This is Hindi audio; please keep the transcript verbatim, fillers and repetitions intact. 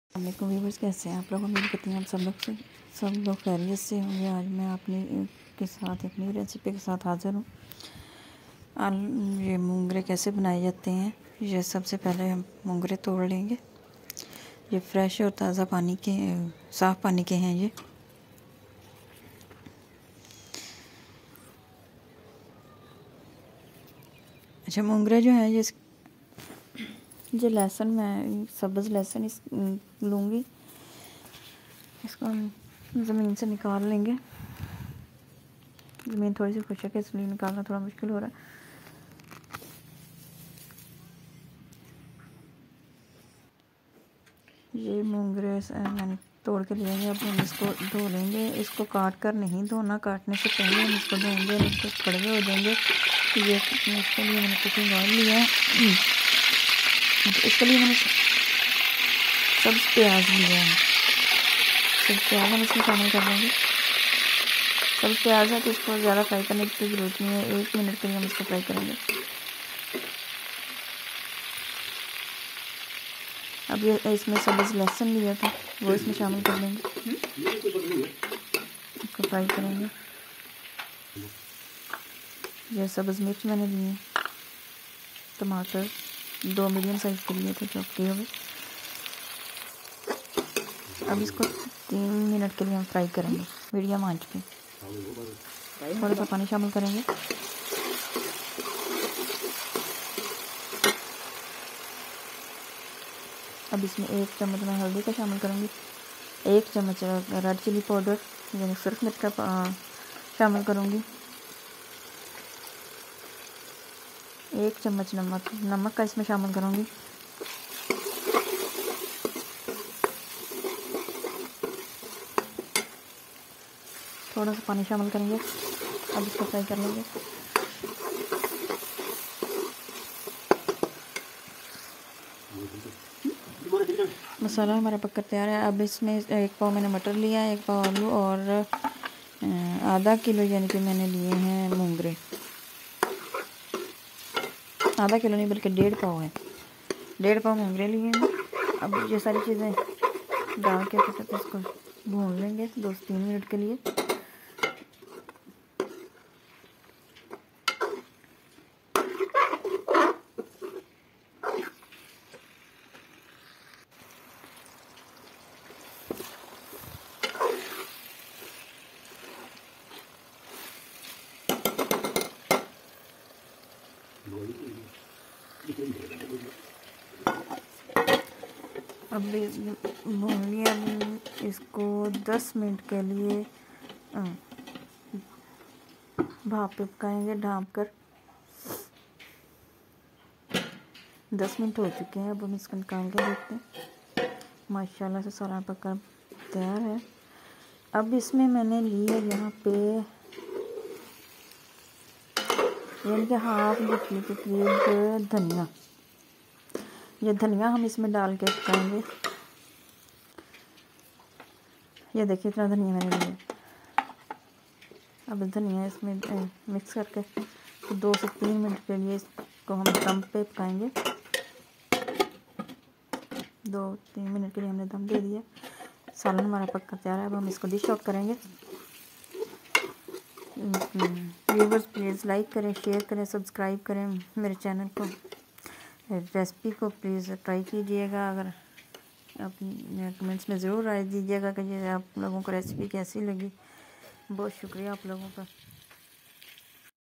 वालेकुम व्यूवर्स, कैसे हैं आप लोग। उम्मीद करती हैं आप सब लोग से सब लोग खैरियत से होंगे। आज मैं अपने के साथ एक नई रेसिपी के साथ हाज़िर हूँ। ये मूंगरे कैसे बनाए जाते हैं। ये सबसे पहले हम मूंगरे तोड़ लेंगे। ये फ्रेश और ताज़ा पानी के साफ़ पानी के हैं ये। अच्छा, मूंगरे जो हैं ये ये लहसुन, मैं सब्ज़ लहसुन इस लूँगी। इसको हम ज़मीन से निकाल लेंगे। ज़मीन थोड़ी सी खुशक है इसलिए निकालना थोड़ा मुश्किल हो रहा है। ये मूंगरे मैंने तोड़ के लिए अब हम इसको धो लेंगे। इसको काट कर नहीं धोना, काटने से पहले हम इसको धोएंगे और इसको कड़वे हो जाएंगे। ये इसके लिए मैंने कुकिंग ऑयल लिया है। इसके लिए मैंने सब्ज़ प्याज लिया है। सब्ज़ प्याज हम इसमें शामिल कर देंगे। सब्ज़ प्याज है तो इसको ज़्यादा फ्राई करने की ज़रूरत नहीं है। एक मिनट के लिए हम इसको फ्राई करेंगे। अब ये इसमें सब्ज़ लहसुन लिया था वो इसमें शामिल कर देंगे। इसको फ्राई करेंगे। ये सब्ज़ मिर्च मैंने लिए, टमाटर दो मीडियम साइज़ के लिए थे चॉप किए हुए। अब इसको तीन मिनट के लिए हम फ्राई करेंगे मीडियम आंच पे। थोड़ा सा पानी शामिल करेंगे। अब इसमें एक चम्मच मैं हल्दी का शामिल करूँगी। एक चम्मच रेड चिली पाउडर यानी सुरख मिर्च का शामिल करूँगी। एक चम्मच नमक नमक का इसमें शामिल करूँगी। थोड़ा सा पानी शामिल करेंगे। अब इसको फ्राई कर लेंगे। मसाला हमारा पककर तैयार है। अब इसमें एक पाव मैंने मटर लिया है, एक पाव आलू और आधा किलो यानी कि मैंने लिए हैं मूंगरे। आधा किलो नहीं बल्कि डेढ़ पाव है। डेढ़ पाव मूंगरे लिए हैं। अब ये सारी चीज़ें डाल के इसको भून लेंगे दो से तीन मिनट के लिए। अब भून लिया। इसको दस मिनट के लिए भाप पे पकाएंगे ढाँप कर। दस मिनट हो चुके हैं। अब हम इसको निकाल के देखते हैं। माशाल्लाह से सारा पका तैयार है। अब इसमें मैंने लिए यहाँ पे यानी कि हाफ मुट्ठी के करीब धनिया। ये धनिया हम इसमें डाल के पकाएंगे। ये देखिए इतना धनिया मैंने लिया। अब धनिया इसमें मिक्स करके तो दो से तीन मिनट के लिए इसको हम दम पे पकाएंगे। दो तीन मिनट के लिए हमने दम दे दिया। सालन हमारा पक्का तैयार है। अब हम इसको डिश आउट करेंगे। व्यूवर्स प्लीज़ लाइक करें, शेयर करें, सब्सक्राइब करें मेरे चैनल को। रेसिपी को प्लीज़ ट्राई कीजिएगा। अगर आप कमेंट्स में ज़रूर राय दीजिएगा कि ये आप लोगों को रेसिपी कैसी लगी। बहुत शुक्रिया आप लोगों का।